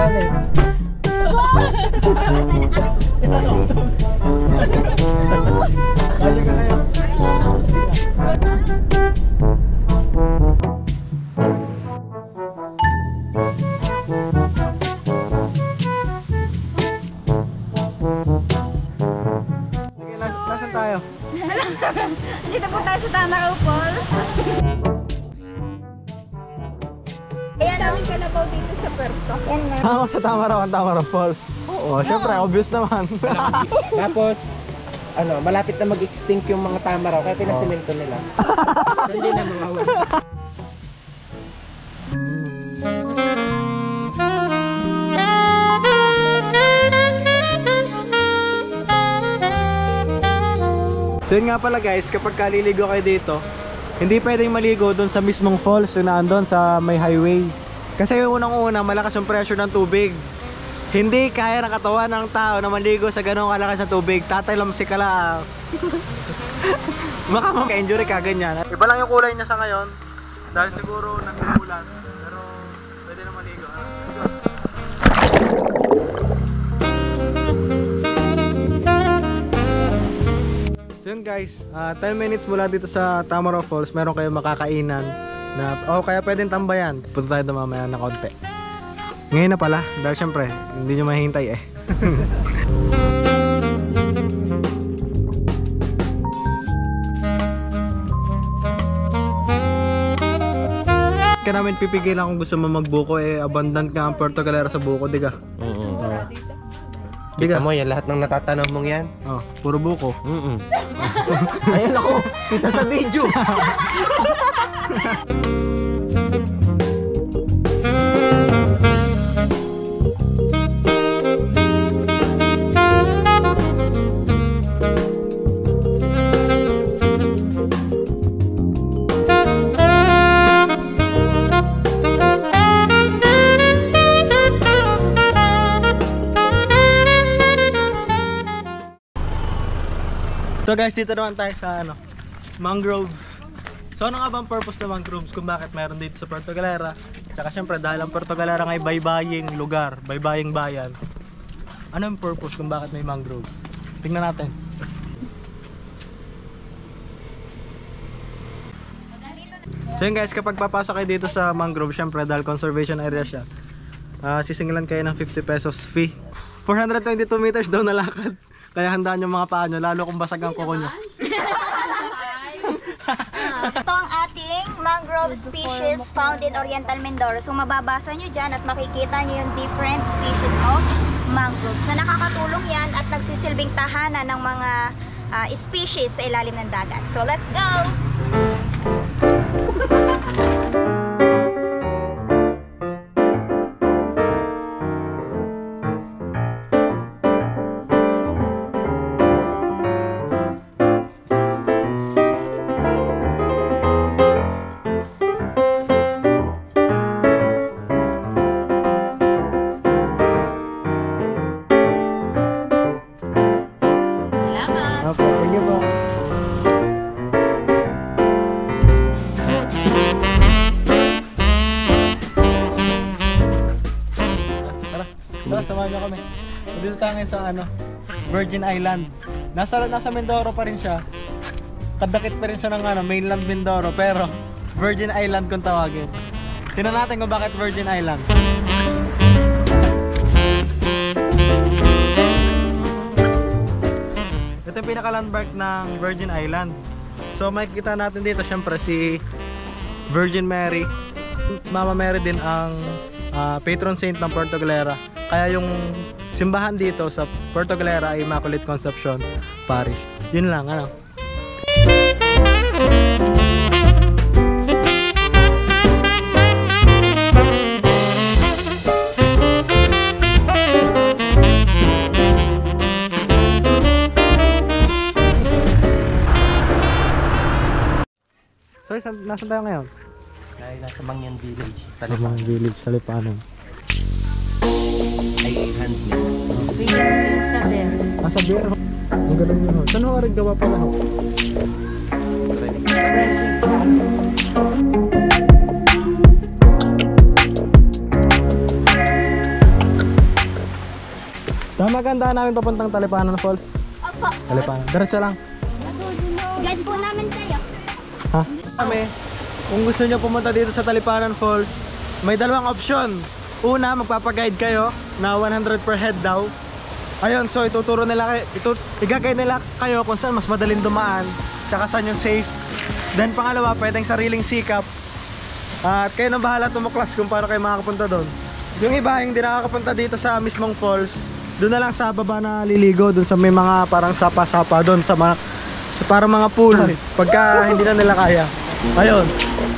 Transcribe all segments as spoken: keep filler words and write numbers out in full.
sana eh. Kaya ka na yun. Sige, nas nasan tayo? Dito po tayo sa Tamaraw Falls. Ayan, daming kalabaw dito sa Puerto. Yan nga. Ako sa Tamaraw, ang Tamaraw Falls. Oo, syempre, obvious naman. Tapos, ano, malapit na mag-extinct yung mga Tamaraw kaya pinasimento nila. So, hindi na mawawala. So yun nga pala guys, kapag kaliligo kayo dito, hindi pwedeng maligo doon sa mismong falls yung naandun sa may highway. Kasi yung unang-una, malakas yung pressure ng tubig. Hindi kaya ng katawan ng tao na maligo sa ganong kalakas na tubig. Tatalamsi ka lang. Baka maka-injury ka ganyan. Iba lang yung kulay niya sa ngayon dahil siguro nag-uulan. Pero pwede na maligo. So yun guys, uh, ten minutes mula dito sa Tamaraw Falls, meron kayong makakainan na, oh kaya pwedeng tambayan. Punta tayo doon mamaya na konti. Ngayon na pala, dahil syempre hindi nyo mahihintay eh. Kaya namin pipigilan kung gusto mo magbuko eh, abundant ka ang Puerto Galera sa buko, diga? Oo. Kita mo yan, lahat ng natatanong mong yan? Oh, puro buko. Mm-mm. Ayan ako, kita sa video. So guys, dito naman tayo sa ano, mangroves. So ano nga ba ang purpose ng mangroves kung bakit meron dito sa Puerto Galera? Tsaka syempre dahil ang Puerto Galera ay baybaying lugar, baybaying bayan. Ano ang purpose kung bakit may mangroves? Tingnan natin. So yun guys, kapag papasok kayo dito sa mangrove, syempre dahil conservation area siya, uh, sisingilan kayo ng fifty pesos fee. four hundred twenty-two meters daw na lakad. Kaya handaan yung mga paa nyo, lalo kung basag ang kuko nyo. Ito ang ating mangrove species found in Oriental Mindoro. So mababasa nyo dyan at makikita nyo yung different species of mangroves na nakakatulong yan at nagsisilbing tahanan ng mga uh, species sa ilalim ng dagat. So let's go! Samahan nyo kami. Dito tayo ngayon sa ano, Virgin Island. Nasa, nasa Mindoro pa rin siya. Kadakit pa rin siya ng ano, mainland Mindoro. Pero Virgin Island kung tawagin. Tingnan natin kung bakit Virgin Island. Ito yung pinaka-landmark ng Virgin Island. So makikita natin dito syempre si Virgin Mary. Mama Mary din ang uh, patron saint ng Puerto Galera. Kaya yung simbahan dito sa Puerto Galera ay Immaculate Conception Parish. Yun lang, ano. So, nasan tayo ngayon? Ay, nasa Mangyan Village. Mangyan Village, sa Lipanon. Ay, hand me. Sa bear. Ah, sa bear. Ang galing yun. Saan ho rin gawa pala ho? Mamagandaan namin papuntang Talipanan Falls. Opo. Talipanan. Diretso lang. Guide po namin kayo. Ha? Kami, kung gusto nyo pumunta dito sa Talipanan Falls, may dalawang option. Una, magpapaguide kayo na one hundred per head daw. Ayun, so ituturo nila kayo, ito, igagay nila kayo kung saan mas madaling dumaan, tsaka saan yung safe. Then pangalawa, pwedeng sariling sikap. At kayo nang bahala tumuklas kung paano kayo makakapunta doon. Yung iba, hindi nakakapunta dito sa mismong falls, doon na lang sa baba na liligo, doon sa may mga parang sapa-sapa doon sa mga sa parang mga pool pagka hindi na nila kaya. Ayun.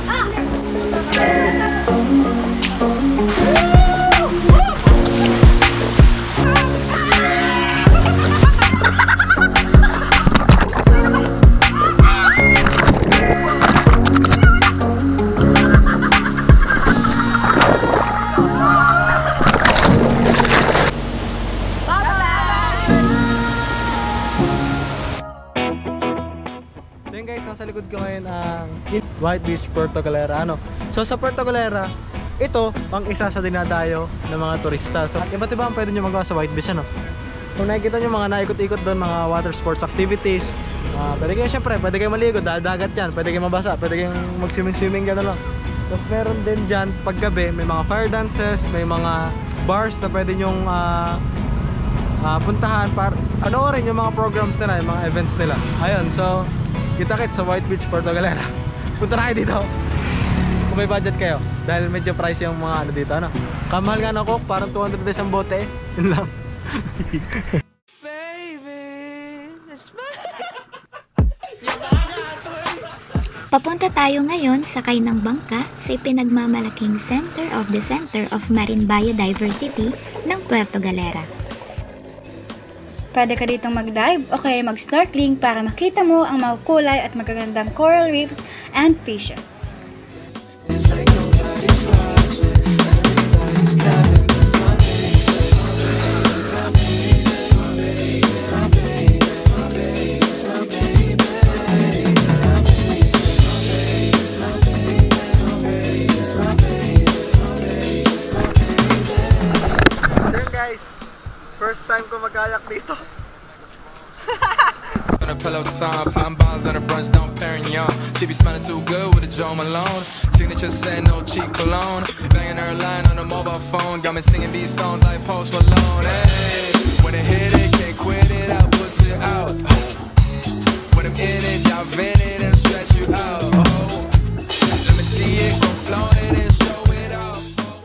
Nasa likod ko ngayon ang White Beach, Puerto Galera. Ano? So sa Puerto Galera, ito ang isa sa dinadayo ng mga turista. So iba't iba ang pwede nyo magawa sa White Beach. Ano? Kung nakikita nyo mga naikot-ikot doon, mga water sports activities, uh, pwede kayo syempre, pwede kayo maligo dahil dagat yan, pwede kayo mabasa, pwede kayong mag-swimming-swimming, gano'n lang. Tapos meron din dyan, paggabi, may mga fire dances, may mga bars na pwede nyong uh, uh, puntahan para panoorin yung mga programs nila, yung mga events nila. Ayun, so kita-kits sa White Beach, Puerto Galera. Punta na kayo dito kung may budget kayo dahil medyo price yung mga ano dito, ano. Kamahal nga ng coke, parang two hundred pesos ang bote. Yun lang. Papunta tayo ngayon sakay ng bangka sa ipinagmamalaking Center of the Center of Marine Biodiversity ng Puerto Galera. Pwede ka ditong mag-dive o kaya mag-snorkeling para makita mo ang mga kulay at magagandang coral reefs and fishes. So yun guys, first time ko mag-kayak dito. On a pillow song, popping bombs on a brunch, don't Perignon. She be smelling too good with a Joe Malone. Signature said no cheap cologne. Banging her line on a mobile phone, got me singing these songs like Post Malone. Hey, when I hit it, can't quit it, I'll put it out. When I'm in it, dive in it and stretch you out. Oh, let me see it, go float it and show it off.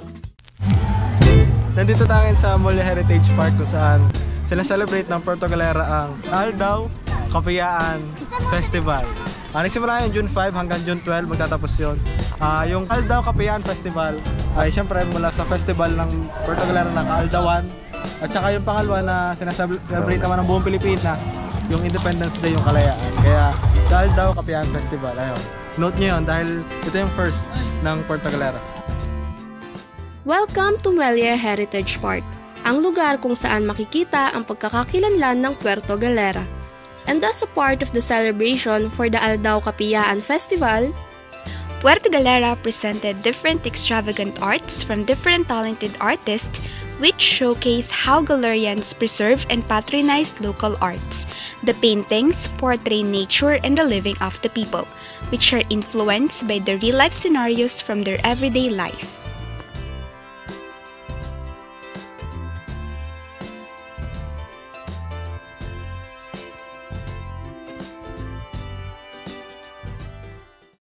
Nandito tayo sa Molle Heritage Park kung saan sila celebrate ng Puerto Galera ang Aldao Kapayaan Festival. Uh, nagsimula yun June five hanggang June twelve, magtatapos yun. Uh, yung Aldao Kapayaan Festival ay syempre mula sa festival ng Puerto Galera ng Kaaldawan. At saka yung pangalawa na sinaselebrate naman ng buong Pilipinas, yung Independence Day, yung kalayaan. Kaya Aldao Kapayaan Festival. Ayun. Note nyo yun dahil ito yung first ng Puerto Galera. Welcome to Muelle Heritage Park, ang lugar kung saan makikita ang pagkakakilanlan ng Puerto Galera. And as a part of the celebration for the Aldao Kapayaan Festival, Puerto Galera presented different extravagant arts from different talented artists which showcase how Galerians preserve and patronize local arts. The paintings portray nature and the living of the people, which are influenced by the real-life scenarios from their everyday life.